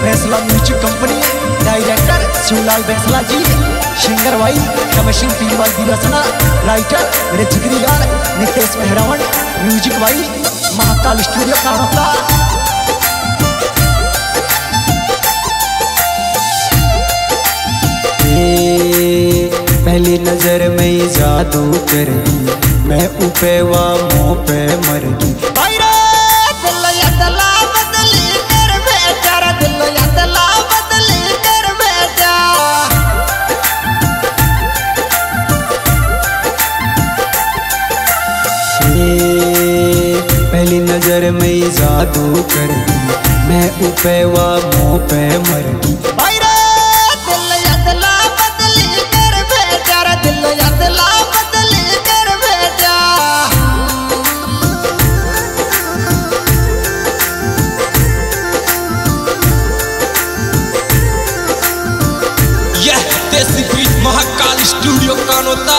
फैसला music company, director Shivlal फैसला जी, singer भाई कमशिन पीरवाल दिवसना, राइटर मेरे जिगरी यार नितेश मेहरावन, म्यूजिक भाई महाकाल स्टूडियो का हफ्ता। पहली नजर में ही जादू कर दी, मैं उपे वा मुँह पे मर गई। पहली नजर में ही जादू कर दी, मैं उपे वा मुँह पे मर गई। महाकाल स्टूडियो कानोता।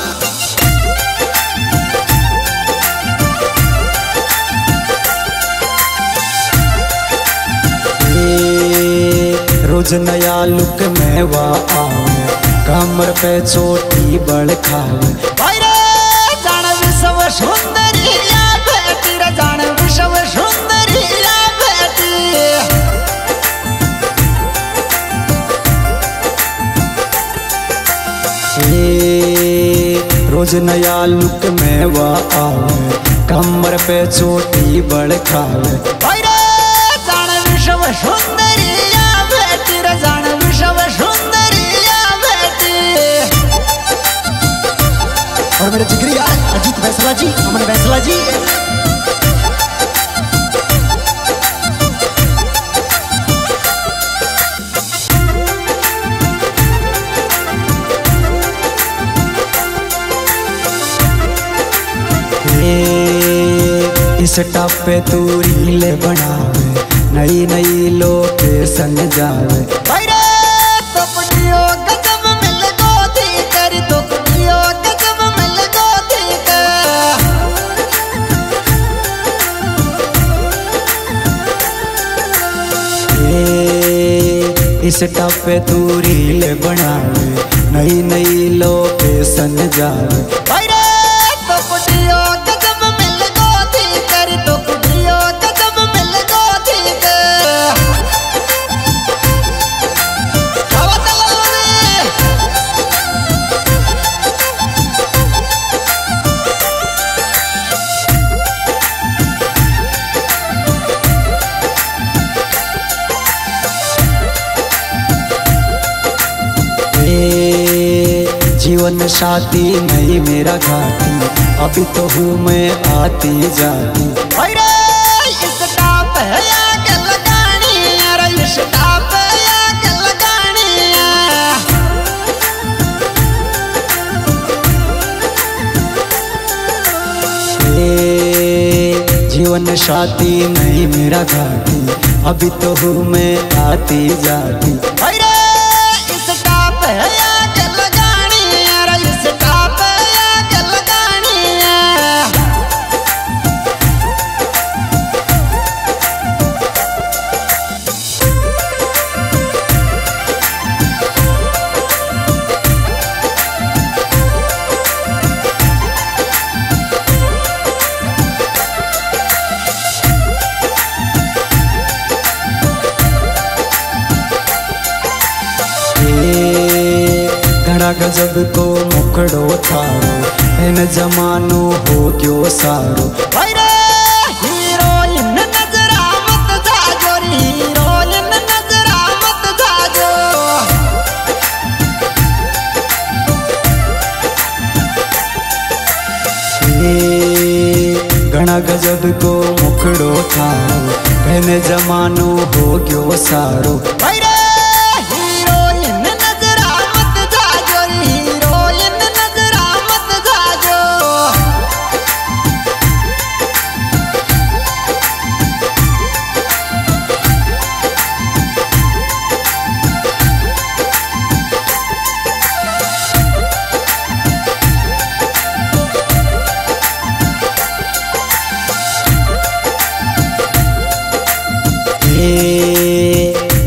रोज नया लुक में वा आवे, कमर पे चोटी बड़ खावे। जान विश्व सुंदरी या बेटी रे, जान विश्व सुंदरी या बेटी। रोज नया लुक में वा आवे, कमर पे चोटी बड़ खावे। जान विश्व सुंदरी या बेटी रे, जान विश्व सुंदरी या बेटी। और मेरे जिगरी यार अजीत फैसला जी, अमन फैसला जी। इस टॉप पे तू रील बनावे, नई नई लोकेशन जावे। इस टॉप पे तू रील बनावे, नई नई लोकेशन जावे। जीवन साथी नहीं मेरा घाटी, अभी तो हूँ मैं आती जाती। जीवन साथी नहीं मेरा घाटी, अभी तो हूँ मैं आती जाती। घड़ा गजब को मुखड़ो थारो, इन जमानो हो क्यों सारो। हीरोइन नजरा मत जाजो, हीरोइन नजरा मत जाजो। घड़ा गजब को मुखड़ो थारो, इन जमानो हो क्यों सारो।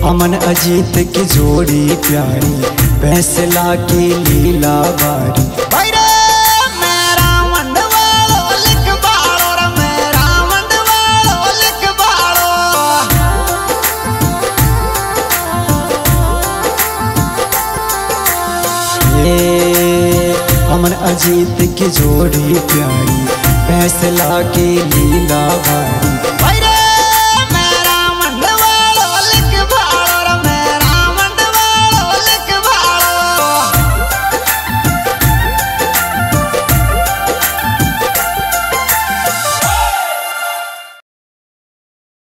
अमन अजीत की जोड़ी प्यारी, फैसला की लीला बारी। अमन अजीत की जोड़ी प्यारी, फैसला की लीला बारी।